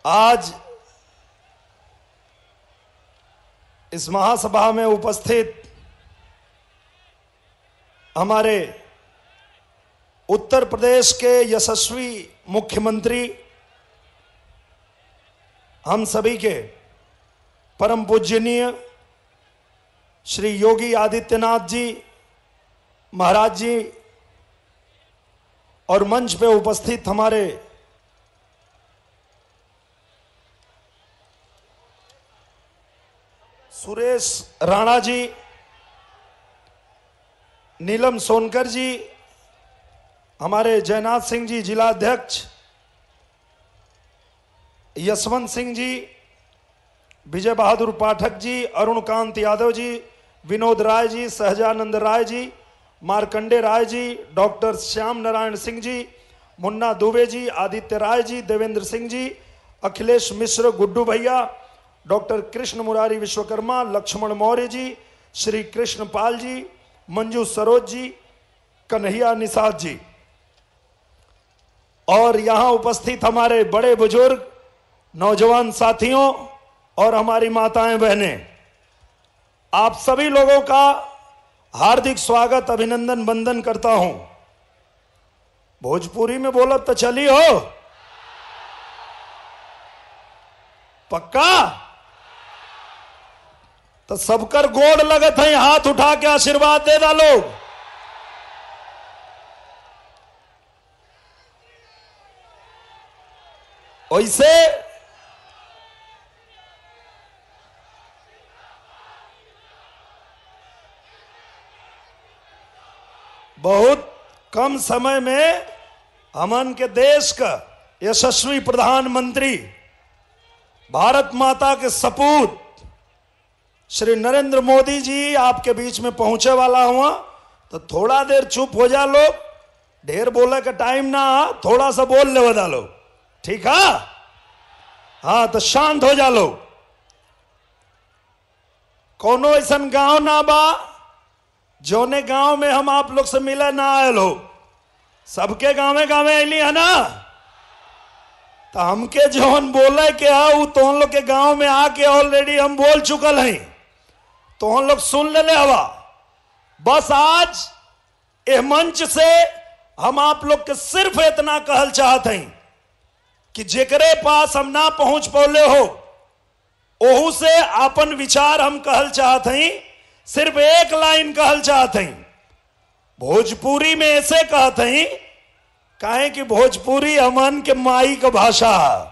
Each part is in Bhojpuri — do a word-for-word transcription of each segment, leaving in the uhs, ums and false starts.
आज इस महासभा में उपस्थित हमारे उत्तर प्रदेश के यशस्वी मुख्यमंत्री, हम सभी के परम पूजनीय श्री योगी आदित्यनाथ जी महाराज जी और मंच पे उपस्थित हमारे सुरेश राणा जी, नीलम सोनकर जी, हमारे जयनाथ सिंह जी जिला अध्यक्ष, यशवंत सिंह जी, विजय बहादुर पाठक जी, अरुण कांत यादव जी, विनोद राय जी, सहजानंद राय जी, मार्कंडे राय जी, डॉक्टर श्याम नारायण सिंह जी, मुन्ना दुबे जी, आदित्य राय जी, देवेंद्र सिंह जी, अखिलेश मिश्र, गुड्डू भैया, डॉक्टर कृष्ण मुरारी विश्वकर्मा, लक्ष्मण मौर्य जी, श्री कृष्ण पाल जी, मंजू सरोज जी, कन्हैया निषाद जी और यहां उपस्थित हमारे बड़े बुजुर्ग, नौजवान साथियों और हमारी माताएं बहनें, आप सभी लोगों का हार्दिक स्वागत, अभिनंदन, वंदन करता हूं। भोजपुरी में बोलत तो चली हो, पक्का? तो सबकर गोड़ लगत है, हाथ उठा के आशीर्वाद दे दा लोग। वैसे बहुत कम समय में हमन के देश का यशस्वी प्रधानमंत्री, भारत माता के सपूत श्री नरेंद्र मोदी जी आपके बीच में पहुंचे वाला हुआ, तो थोड़ा देर चुप हो जा लोग, ढेर बोले का टाइम ना, थोड़ा सा बोल ले बता लो, ठीक है? हाँ, तो शांत हो जा लोग। कोनो ऐसा गांव ना बा जोने गांव में हम आप लोग से मिले ना आए लोग, सबके गांवे गांवे अली है ना, तो हमके जोन बोले के आओ तो हम लोग के गांव में आके ऑलरेडी हम बोल चुकल हैं, तो हम लोग सुन ले ले हवा। बस आज इस मंच से हम आप लोग के सिर्फ इतना कहल चाहते हैं कि जेकरे पास हम ना पहुंच पौले हो, ओहू से अपन विचार हम कहल चाहते हैं, सिर्फ एक लाइन कहल चाहते हैं। भोजपुरी में ऐसे कहते हैं काहे कि भोजपुरी हमन के माई का भाषा है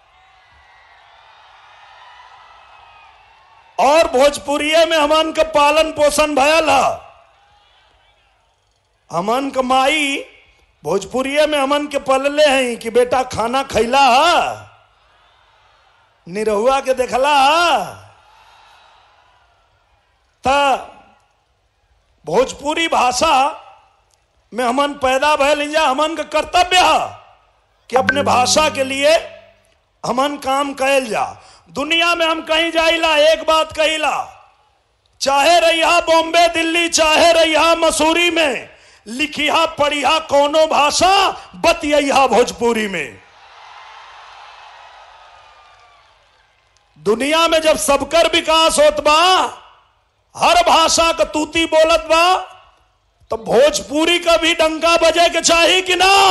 और भोजपुरिये में हमन का पालन पोषण भयल है। हमन का माई भोजपुरिये में हमन के पलले हैं कि बेटा खाना खैला है, निरहुआ के देखला है। ता भोजपुरी भाषा में हमन पैदा भयल जा, हमन का कर्तव्य है कि अपने भाषा के लिए हमन काम कैल जा। दुनिया में हम कहीं जाइला एक बात कहिला, चाहे रहिया बॉम्बे दिल्ली, चाहे रहिया मसूरी में, लिखिया पढ़िया कोनो भाषा, बतिया भोजपुरी में। दुनिया में जब सबकर विकास होत बा, हर भाषा का तूती बोलत बा, तो भोजपुरी का भी डंका बजे के चाहिए कि ना?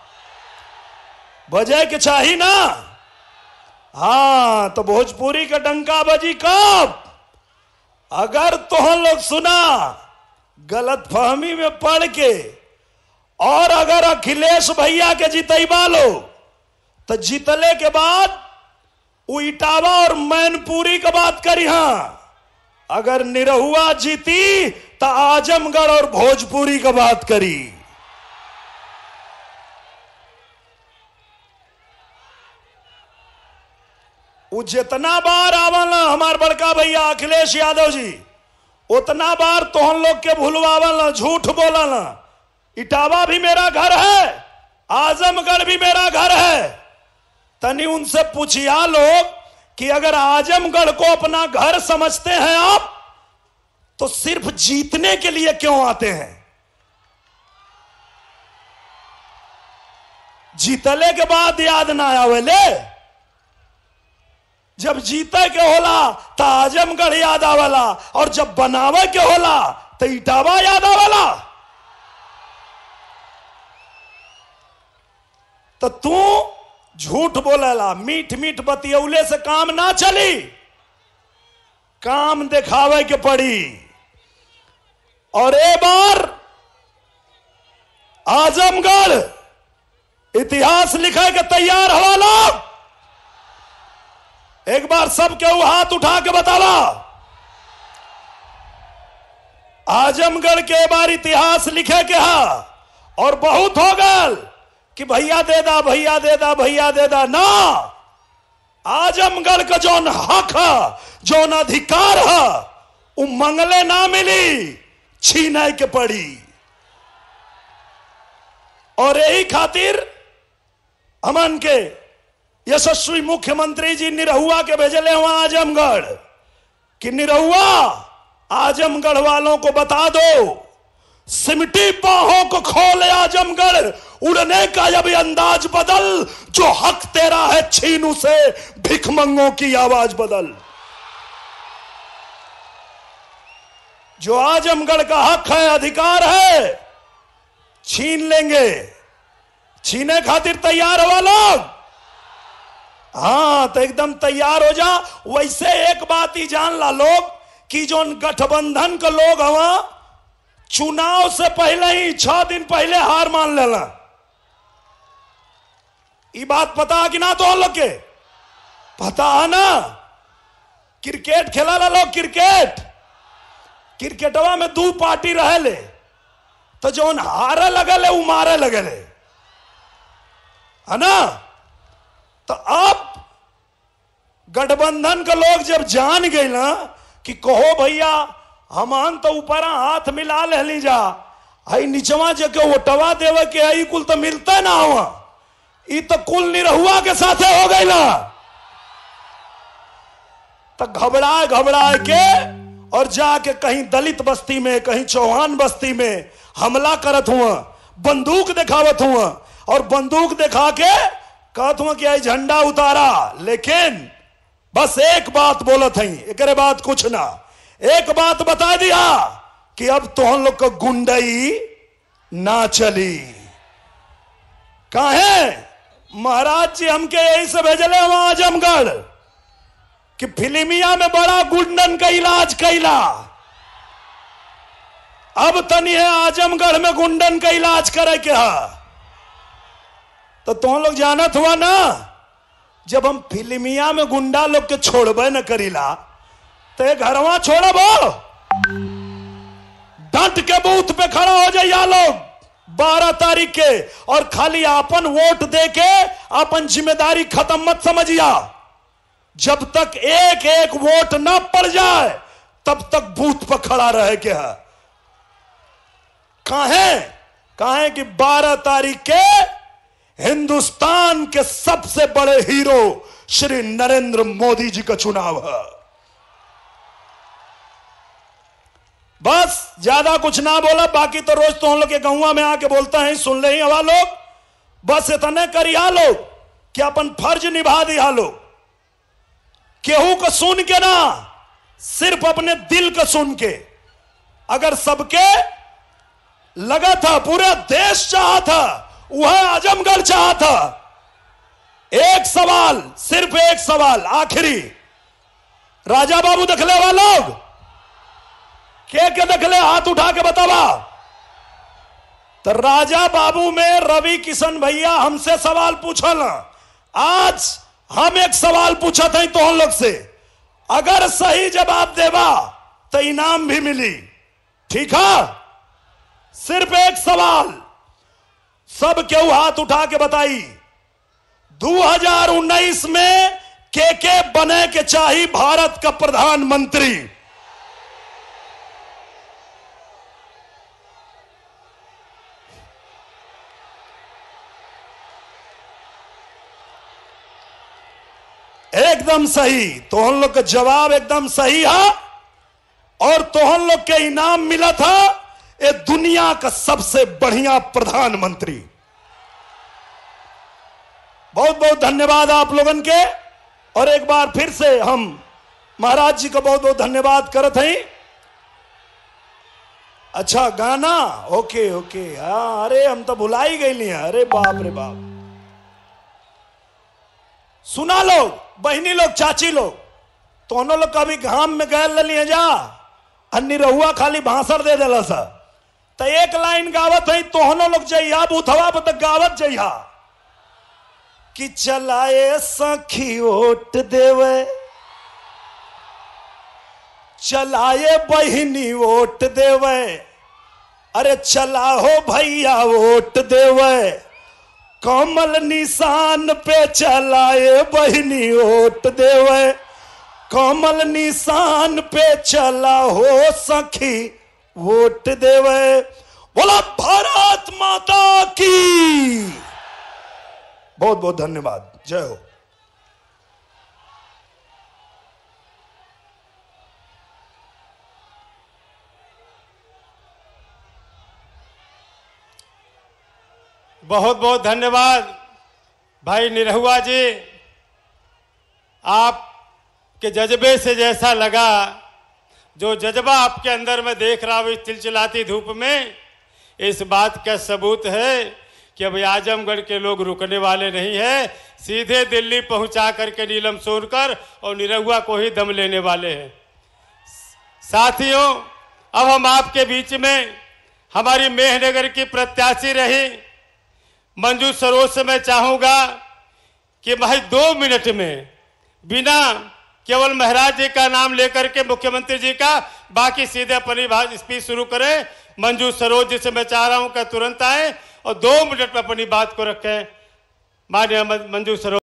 बजे के चाहिए ना? हाँ, तो भोजपुरी का डंका बजी कब? अगर तो हम लोग सुना गलत फहमी में पढ़ के, और अगर अखिलेश भैया के जितैबा लो, तो जीतले के बाद वो इटावा और मैनपुरी का बात करी। हाँ, अगर निरहुआ जीती तो आजमगढ़ और भोजपुरी का बात करी। वो जितना बार आवल हमार बड़का भैया अखिलेश यादव जी, उतना बार तो हम लोग के भूलवावल, झूठ बोलल। इटावा भी मेरा घर है, आजमगढ़ भी मेरा घर है। तनी उनसे पूछिया लोग कि अगर आजमगढ़ को अपना घर समझते हैं आप, तो सिर्फ जीतने के लिए क्यों आते हैं? जीतले के बाद याद ना आवेले। जब जीते के होला तो आजमगढ़ याद आवेला, और जब बनावे के होला तो इटावा याद आवेला। तो तू झूठ बोलेला, मीठ मीठ बतियौले से काम ना चली, काम दिखावे के पड़ी। और एक बार आजमगढ़ इतिहास लिखे के तैयार हवा लोग, एक बार सबके वो हाथ उठा के बतावा, आजमगढ़ के बार इतिहास लिखे के हा। और बहुत हो गल कि भैया दे दा, भैया दे दा, भैया दे दा ना। आजमगढ़ का जौन हक है, जौन अधिकार है, वो मंगले ना मिली, छीने के पड़ी। और यही खातिर हमन के यशस्वी मुख्यमंत्री जी निरहुआ के भेजले वहां आजमगढ़ कि निरहुआ आजमगढ़ वालों को बता दो, सिमटी बाहों को खोले आजमगढ़, उड़ने का अब अंदाज बदल, जो हक तेरा है छीनू से भिखमंगों की आवाज बदल। जो आजमगढ़ का हक है, अधिकार है, छीन लेंगे। छीने खातिर तैयार हुआ लोग? हाँ, तो एकदम तैयार हो जा। वैसे एक बात ही जान ला लोग कि जो गठबंधन के लोग हवा, चुनाव से पहले ही छह दिन पहले हार मान लेला। ये बात पता है कि ना? तो लोग के पता है ना? क्रिकेट खेला ला लोग, क्रिकेट क्रिकेटवा में दो पार्टी रहे ले, तो जो हारे लगले वो मारे लगले, है ना? तो अब गठबंधन के लोग जब जान गए ना कि कहो भैया हमान तो ऊपर हाथ मिला ले जा, हई निचवा जके वोटवा देवे के आई कुल तो मिलता ना हुआ, ई तो कुल निरहुआ के साथे हो गई ना। तो घबराए घबराए के और जाके कहीं दलित बस्ती में, कहीं चौहान बस्ती में हमला करत हुआ, बंदूक दिखावत हुआ, और बंदूक दिखा के कहत हुआ कि आई झंडा उतारा। लेकिन बस एक बात बोलत हई, एक बात कुछ ना, एक बात बता दिया कि अब तो हम लोग को गुंडई ना चली। काहे? महाराज जी हमके यही से भेजले वहां आजमगढ़ कि फिल्मिया में बड़ा गुंडन का इलाज कैला, अब तनी है आजमगढ़ में गुंडन का इलाज करे के हा। तो तुम लोग जानत हुआ ना, जब हम फिल्मिया में गुंडा लोग के छोड़बे न करीला तो घरवा छोड़बो, डट के बूथ पे खड़ा हो जाइया लोग बारह तारीख के, और खाली अपन वोट दे के अपन जिम्मेदारी खत्म मत समझिया। जब तक एक एक वोट ना पड़ जाए तब तक बूथ पर खड़ा रहे के है। काहे? काहे कि बारह तारीख के हिंदुस्तान के सबसे बड़े हीरो श्री नरेंद्र मोदी जी का चुनाव है। बस ज्यादा कुछ ना बोला, बाकी तो रोज तो हम लोग के गौवा में आके बोलता है, सुन ले ही हवा लोग। बस इतने करिया लोग कि अपन फर्ज निभा दिया लोग, केहू को सुन के ना, सिर्फ अपने दिल को सुन के। अगर सबके लगा था, पूरा देश चाहा था, वह आजमगढ़ चाहा था। एक सवाल, सिर्फ एक सवाल आखिरी, राजा बाबू दखले वाला लोग के के दखले, हाथ उठा के बतावा। तो राजा बाबू में रवि किशन भैया हमसे सवाल पूछल। आज हम एक सवाल पूछा था तो हम लोग से, अगर सही जवाब देवा तो इनाम भी मिली, ठीक है? सिर्फ एक सवाल, सब केहू हाथ उठा के बताई, दो हज़ार उन्नीस में के के बने के चाहिए भारत का प्रधानमंत्री? एकदम सही। तो हम लोग का जवाब एकदम सही है, और तो हम लोग के इनाम मिला था ये दुनिया का सबसे बढ़िया प्रधानमंत्री। बहुत बहुत धन्यवाद आप लोगन के। और एक बार फिर से हम महाराज जी का बहुत बहुत धन्यवाद करत हैं। अच्छा गाना ओके ओके हाँ, अरे हम तो भुला ही गई नहीं। अरे बाप रे बाप, सुना लोग, बहनी लोग, चाची लोग, दोनों लोग कभी घाम में गए लिए जा अन्नी रहुआ खाली भाषण दे दिला सा तो एक लाइन गावत है, तोहनों लोग जइहा बुथवा पर तक गावत जइहा कि चलाए सखी ओट देवे, चलाए बहिनी वोट देवे, अरे चलाहो भैया वोट देवे, कमल निशान पे चलाए बहिनी वोट देवे, कमल निशान पे चला हो सखी वोट देवे। बोला भारत माता की। बहुत बहुत धन्यवाद, जय हो। बहुत बहुत धन्यवाद भाई निरहुआ जी, आपके जज्बे से जैसा लगा, जो जज्बा आपके अंदर में देख रहा हूँ इस चिलचिलाती धूप में, इस बात का सबूत है कि अब आजमगढ़ के लोग रुकने वाले नहीं है, सीधे दिल्ली पहुंचा करके नीलम सोनकर और निरहुआ को ही दम लेने वाले हैं। साथियों, अब हम आपके बीच में हमारी मेहनगर की प्रत्याशी रही मंजू सरोज से मैं चाहूंगा कि भाई दो मिनट में बिना केवल महाराज जी का नाम लेकर के मुख्यमंत्री जी का, बाकी सीधे अपनी स्पीच शुरू करें। मंजू सरोज जी से मैं चाह रहा हूं कि तुरंत आए और दो मिनट में अपनी बात को रखें। माननीय मंजू सरोज।